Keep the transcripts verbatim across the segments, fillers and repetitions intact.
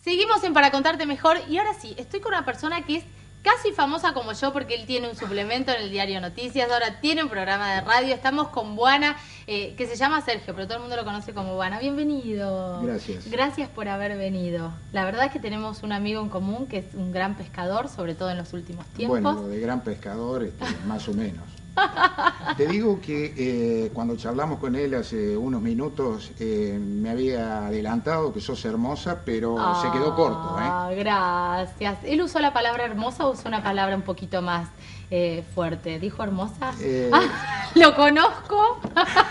Seguimos en Para Contarte Mejor y ahora sí, estoy con una persona que es casi famosa como yo porque él tiene un suplemento en el diario Noticias, ahora tiene un programa de radio, estamos con Buana, eh, que se llama Sergio, pero todo el mundo lo conoce como Buana. Bienvenido. Gracias. Gracias por haber venido. La verdad es que tenemos un amigo en común que es un gran pescador, sobre todo en los últimos tiempos. Bueno, lo de gran pescador, este, más o menos. Te digo que eh, cuando charlamos con él hace unos minutos, eh, me había adelantado que sos hermosa, pero ah, se quedó corto, ¿eh? Gracias. ¿Él usó la palabra hermosa o usó una palabra un poquito más eh, fuerte? ¿Dijo hermosa? Eh, ah, ¿Lo conozco?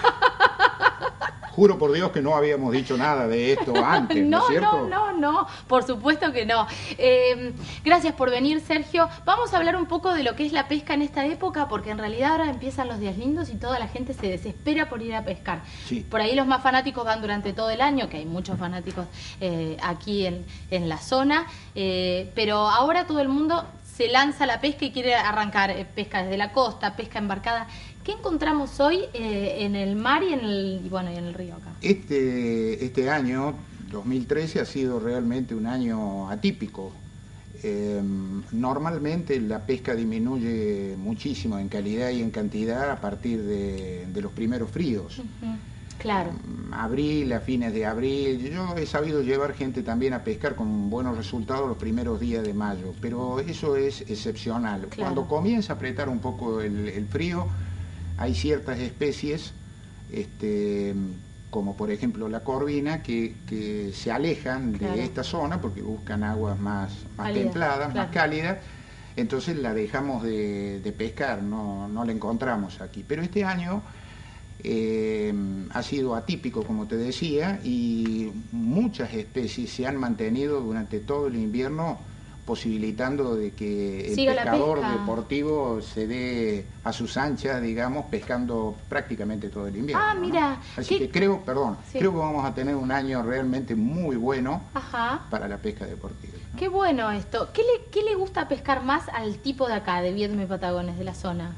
Juro por Dios que no habíamos dicho nada de esto antes, ¿no, no es cierto? No, no, no, por supuesto que no. Eh, gracias por venir, Sergio. Vamos a hablar un poco de lo que es la pesca en esta época, porque en realidad ahora empiezan los días lindos y toda la gente se desespera por ir a pescar. Sí. Por ahí los más fanáticos van durante todo el año, que hay muchos fanáticos eh, aquí en, en la zona, eh, pero ahora todo el mundo se lanza a la pesca y quiere arrancar eh, pesca desde la costa, pesca embarcada. ¿Qué encontramos hoy eh, en el mar y en el, y bueno, y en el río acá? Este, este año, dos mil trece, ha sido realmente un año atípico. Eh, normalmente la pesca disminuye muchísimo en calidad y en cantidad a partir de, de los primeros fríos. Uh-huh. Claro. Abril, a fines de abril. Yo he sabido llevar gente también a pescar con buenos resultados los primeros días de mayo, pero eso es excepcional. Claro. Cuando comienza a apretar un poco el, el frío, hay ciertas especies, este, como por ejemplo la corvina, que, que se alejan claro. de esta zona porque buscan aguas más, más Cálida, templadas, claro. más cálidas. Entonces la dejamos de, de pescar, no, no la encontramos aquí. Pero este año eh, ha sido atípico, como te decía, y muchas especies se han mantenido durante todo el invierno, posibilitando de que el Siga pescador pesca. deportivo se dé a sus anchas, digamos, pescando prácticamente todo el invierno. Ah, mira. ¿no? Así ¿Qué? que creo, perdón, Sí. creo que vamos a tener un año realmente muy bueno Ajá. para la pesca deportiva, ¿no? Qué bueno esto. ¿Qué le, qué le gusta pescar más al tipo de acá, de Viedma y Patagones, de la zona?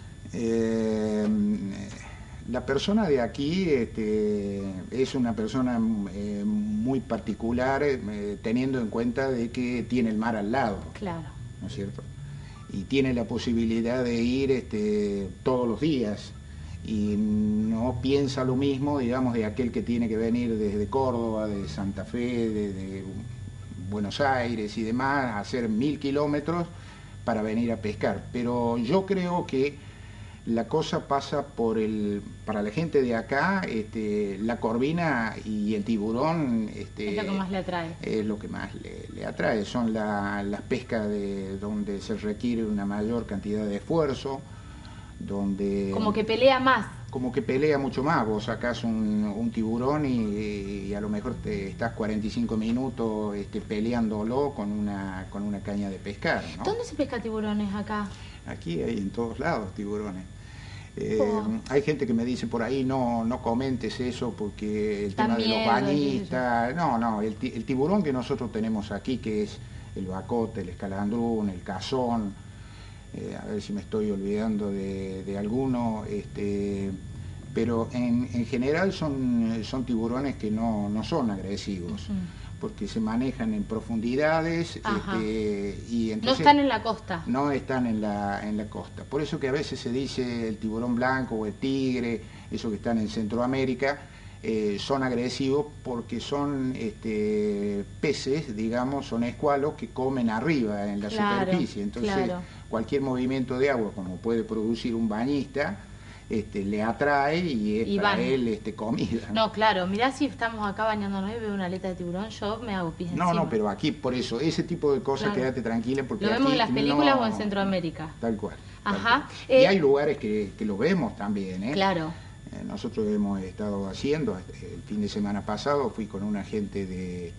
Eh, la persona de aquí este, es una persona eh, muy particular, eh, teniendo en cuenta de que tiene el mar al lado. Claro. ¿No es cierto? Y tiene la posibilidad de ir este, todos los días y no piensa lo mismo, digamos, de aquel que tiene que venir desde Córdoba, de Santa Fe, de, de Buenos Aires y demás, a hacer mil kilómetros para venir a pescar. Pero yo creo que la cosa pasa por el, para la gente de acá, este, la corvina y el tiburón este, es lo que más le atrae. Es lo que más le, le atrae, son la, las pescas de donde se requiere una mayor cantidad de esfuerzo, donde... Como que pelea más. Como que pelea mucho más, vos sacás un, un tiburón y, y a lo mejor te estás cuarenta y cinco minutos este, peleándolo con una, con una caña de pescar, ¿no? ¿Dónde se pesca tiburones acá? Aquí hay en todos lados tiburones. Eh, oh. Hay gente que me dice por ahí no no comentes eso porque el tema También, de los bañistas, no, no, el, el tiburón que nosotros tenemos aquí, que es el bacote, el escalandrún, el cazón, eh, a ver si me estoy olvidando de, de alguno, este, pero en, en general son, son tiburones que no, no son agresivos. Uh-huh. Porque se manejan en profundidades este, y entonces no están en la costa. No están en la, en la costa. Por eso que a veces se dice el tiburón blanco o el tigre, esos que están en Centroamérica, eh, son agresivos porque son este, peces, digamos, son escualos que comen arriba en la claro, superficie. Entonces claro. cualquier movimiento de agua, como puede producir un bañista, Este, le atrae y es y para van. él este, comida. No, claro, mirá si estamos acá bañándonos y veo una aleta de tiburón, yo me hago pis No, encima. no, pero aquí por eso, ese tipo de cosas, claro. Quédate tranquila porque lo vemos aquí en las películas no... o en Centroamérica. Tal cual. Tal Ajá. cual. Eh... Y hay lugares que, que lo vemos también, ¿eh? Claro. Eh, nosotros hemos estado haciendo, el fin de semana pasado fui con una gente de...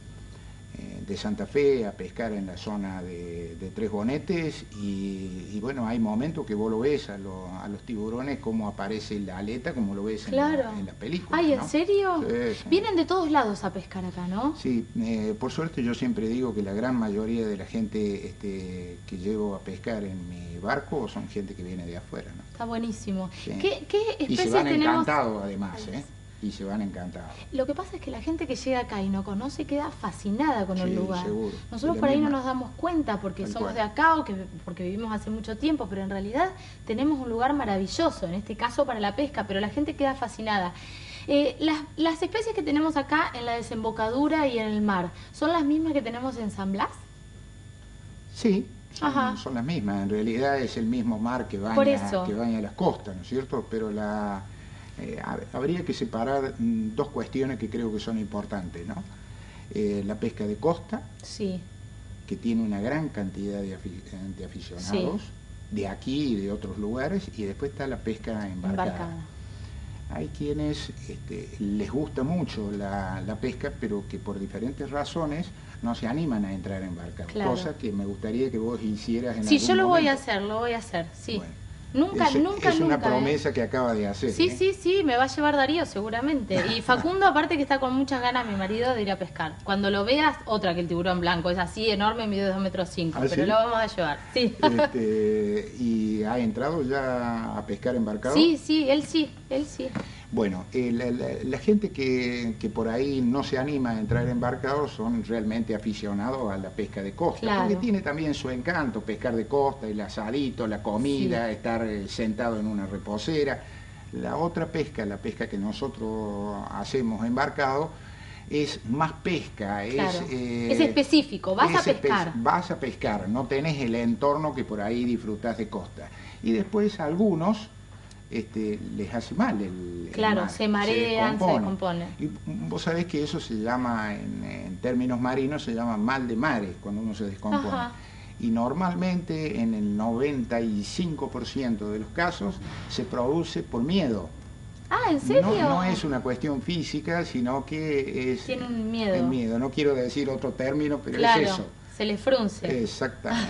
de Santa Fe a pescar en la zona de, de Tres Bonetes y, y bueno, hay momentos que vos lo ves a, lo, a los tiburones como aparece la aleta, como lo ves claro. en, la, en las películas. Ay, ¿en ¿no? serio? Sí, sí. Vienen de todos lados a pescar acá, ¿no? Sí, eh, por suerte yo siempre digo que la gran mayoría de la gente este, que llevo a pescar en mi barco son gente que viene de afuera, ¿no? Está buenísimo. Sí. ¿Qué, qué especies y se van tenemos? encantados además, ¿eh? y se van encantados. Lo que pasa es que la gente que llega acá y no conoce queda fascinada con Sí, el lugar. seguro. Nosotros Y la por ahí misma- no nos damos cuenta porque Tal somos cual. de acá o que, porque vivimos hace mucho tiempo, pero en realidad tenemos un lugar maravilloso, en este caso para la pesca, pero la gente queda fascinada. Eh, las, las especies que tenemos acá en la desembocadura y en el mar, ¿son las mismas que tenemos en San Blas? Sí, Ajá. son, son las mismas. En realidad es el mismo mar que Por baña, eso. que baña las costas, ¿no es cierto? Pero la, eh, hab- habría que separar mm, dos cuestiones que creo que son importantes, ¿no? Eh, la pesca de costa, Sí, que tiene una gran cantidad de, afi- de aficionados, de aquí y de otros lugares, y después está la pesca embarcada. embarcada. Hay quienes este, les gusta mucho la, la pesca, pero que por diferentes razones no se animan a entrar en barca, Claro. cosa que me gustaría que vos hicieras en Sí, algún yo lo voy a momento. hacer, lo voy a hacer, sí. Bueno, Nunca, es, nunca, es una nunca, ¿eh? promesa que acaba de hacer. Sí, ¿eh? sí, sí, me va a llevar Darío seguramente. Y Facundo, aparte que está con muchas ganas, mi marido, de ir a pescar. Cuando lo veas, otra que el tiburón blanco. Es así, enorme, mide dos metros cinco, ¿Ah, pero sí? lo vamos a llevar. Sí. Este, ¿y ha entrado ya a pescar embarcado? Sí, sí, él sí, él sí. Bueno, eh, la, la- la gente que, que por ahí no se anima a entrar embarcados son realmente aficionados a la pesca de costa, Claro. porque tiene también su encanto, pescar de costa, el asadito, la comida, Sí. estar eh, sentado en una reposera. La otra pesca, la pesca que nosotros hacemos embarcado, es más pesca, Claro. es, eh, Es específico, vas a es espe- pescar. Vas a pescar, no tenés el entorno que por ahí disfrutás de costa. Y después a algunos este, les hace mal el, el Claro, mar, se marean, se descompone. descomponen. Y vos sabés que eso se llama, en, en términos marinos, se llama mal de mares, cuando uno se descompone. Ajá. Y normalmente en el noventa y cinco por ciento de los casos se produce por miedo. Ah, ¿en serio? No, no es una cuestión física, sino que es Tiene un miedo. el miedo. No quiero decir otro término, pero Claro, es eso. se le frunce. Exactamente.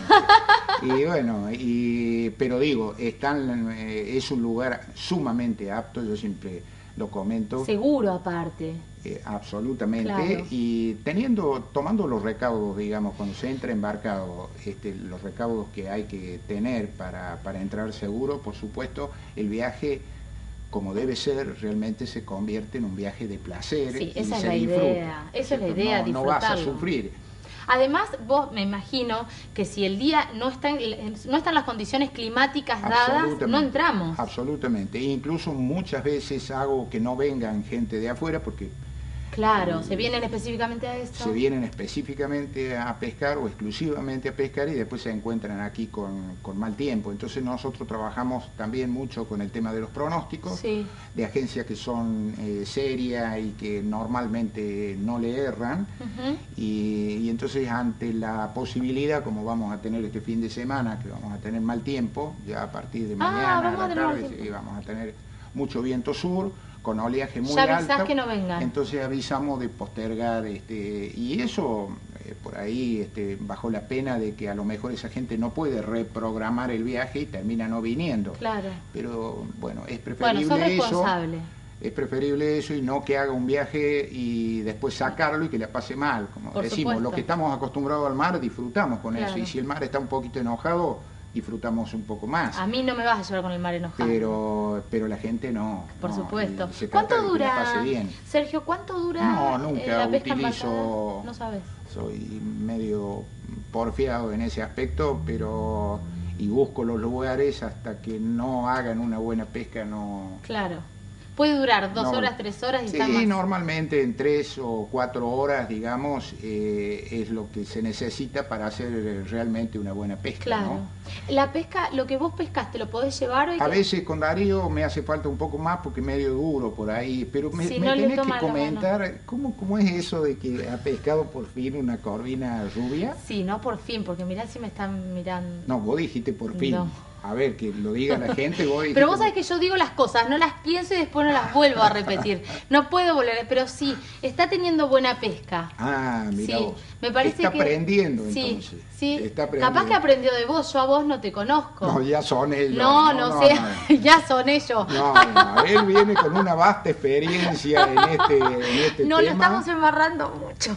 Y bueno, y, pero digo, están, eh, es un lugar sumamente apto, yo siempre lo comento, Seguro aparte. eh, absolutamente, Claro. y teniendo, tomando los recaudos, digamos, cuando se entra embarcado, este, los recaudos que hay que tener para, para entrar seguro, por supuesto, el viaje, como debe ser, realmente se convierte en un viaje de placer Sí, y esa es se la disfruta, idea, esa es la ¿cierto? idea, no, no vas a disfrutarlo. sufrir. Además, vos me imagino que si el día no está en, no están las condiciones climáticas dadas, Absolutamente, no entramos. Absolutamente. E incluso muchas veces hago que no vengan gente de afuera porque Claro, se vienen específicamente a esto. se vienen específicamente a pescar o exclusivamente a pescar y después se encuentran aquí con, con mal tiempo. Entonces nosotros trabajamos también mucho con el tema de los pronósticos, Sí. de agencias que son eh, serias y que normalmente no le erran. Ujú. Y, y entonces ante la posibilidad, como vamos a tener este fin de semana, que vamos a tener mal tiempo, ya a partir de Ah, mañana vamos a a la tener mal tarde, tiempo. sí, vamos a tener mucho viento sur, con oleaje muy Ya avisás alto. que no vengan. Entonces avisamos de postergar, este, y eso eh, por ahí este, bajo la pena de que a lo mejor esa gente no puede reprogramar el viaje y termina no viniendo. Claro. Pero bueno, es Bueno, preferible sos eso. responsable. Es preferible eso y no que haga un viaje y después sacarlo y que le pase mal. Como Por decimos, supuesto. los que estamos acostumbrados al mar disfrutamos con Claro. eso. Y si el mar está un poquito enojado, disfrutamos un poco más. A mí no me vas a llevar con el mar enojado. Pero, pero la gente no. Por no, supuesto. y se trata ¿Cuánto de que la dura, pase bien. Sergio, cuánto dura No, eh, nunca la pesca utilizo- embarcada? No sabes. Soy medio porfiado en ese aspecto, pero y busco los lugares hasta que no hagan una buena pesca, no. Claro. Puede durar dos No. horas, tres horas y Sí, está más. normalmente en tres o cuatro horas, digamos, eh, es lo que se necesita para hacer eh, realmente una buena pesca, Claro. ¿no? La pesca, lo que vos pescaste, ¿lo podés llevar hoy? A veces con Darío me hace falta un poco más porque es medio duro por ahí, pero me, Si me no le tenés toma que la comentar cómo, cómo es eso de que ha pescado por fin una corvina rubia. Sí, no por fin, porque mirá si me están mirando. No, vos dijiste por fin. No. A ver, que lo diga la gente. Vos dijiste Pero vos por- sabés que yo digo las cosas, no las pienso y después no las vuelvo a repetir. No puedo volver, pero sí, está teniendo buena pesca. Ah, mira Sí, vos. me parece Está que aprendiendo sí, entonces. sí. Está aprendiendo. Capaz que aprendió de vos, yo a vos no te conozco. No, ya son ellos. no, no, sé, ya son ellos. No, no, él viene con una vasta experiencia en este, en este No, lo tema. estamos embarrando mucho.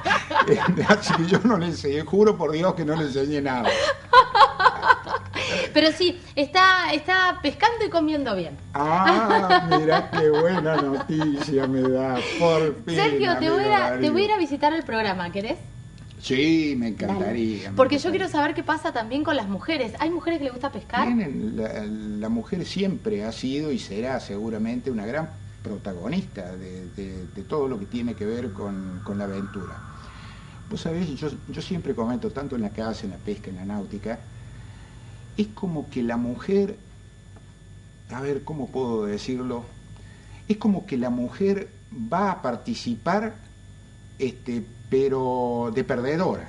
Así que yo no le enseñé, juro por Dios que no le enseñé nada. Pero sí, está, está pescando y comiendo bien. Ah, mira qué buena noticia me da, por fin. Sergio, te voy, a, te voy a ir a visitar. visitar el programa, ¿querés? Sí, me encantaría. Dale. me Porque encantaría. yo quiero saber qué pasa también con las mujeres. ¿Hay mujeres que les gusta pescar? Tienen, la, la mujer siempre ha sido y será seguramente una gran protagonista de, de, de todo lo que tiene que ver con, con la aventura. Vos sabés, yo, yo siempre comento, tanto en la caza, en la pesca, en la náutica, es como que la mujer, a ver, ¿cómo puedo decirlo? Es como que la mujer va a participar, este, pero de perdedora.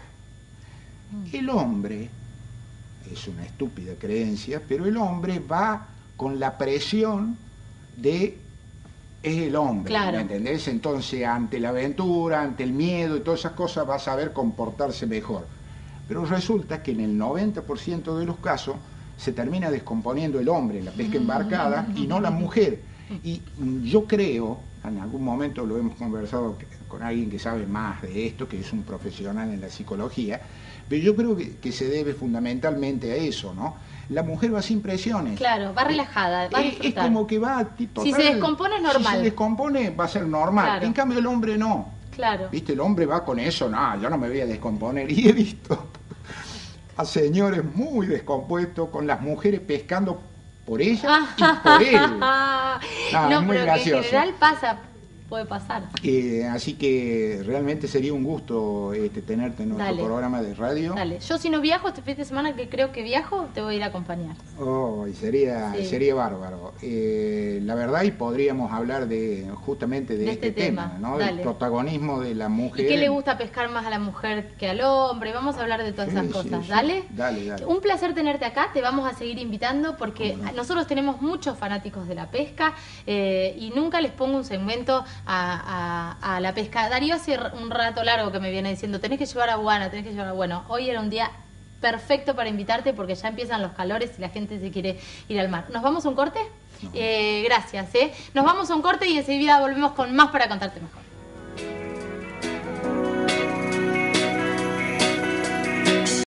El hombre, es una estúpida creencia, pero el hombre va con la presión de es el hombre, Claro. ¿me entendés? Entonces, ante la aventura, ante el miedo y todas esas cosas, va a saber comportarse mejor. Pero resulta que en el noventa por ciento de los casos se termina descomponiendo el hombre en la pesca embarcada y no la mujer. Y yo creo, en algún momento lo hemos conversado con alguien que sabe más de esto, que es un profesional en la psicología, pero yo creo que, que se debe fundamentalmente a eso, ¿no? La mujer va sin presiones. Claro, va relajada, va a Es, es disfrutar. como que va... Total, Si se descompone es normal. Si se descompone va a ser normal. Claro. En cambio el hombre no. Claro. ¿Viste? El hombre va con eso, no, yo no me voy a descomponer. Y he visto a señores muy descompuestos con las mujeres pescando por ella y por él. no, es muy pero que gracioso. en general pasa, puede pasar. Eh, así que realmente sería un gusto este, tenerte en nuestro Dale. programa de radio. Dale, yo si no viajo este fin de semana, que creo que viajo, te voy a ir a acompañar. Oh, y sería, Sí. sería bárbaro. Eh, la verdad, y podríamos hablar de justamente de, De este, este tema, tema, ¿no? Del dale. protagonismo de la mujer. ¿Y qué le gusta pescar más a la mujer que al hombre? Vamos a hablar de todas Sí, esas sí, cosas, sí. ¿dale? Dale, dale. Un placer tenerte acá, te vamos a seguir invitando porque ¿Cómo no? nosotros tenemos muchos fanáticos de la pesca eh, y nunca les pongo un segmento a, a, a la pesca. Darío hace un rato largo que me viene diciendo, tenés que llevar a Guana, tenés que llevar a... Bueno, hoy era un día perfecto para invitarte porque ya empiezan los calores y la gente se quiere ir al mar. ¿Nos vamos a un corte? No. Eh, gracias, ¿eh? Nos vamos a un corte y enseguida volvemos con más para contarte mejor.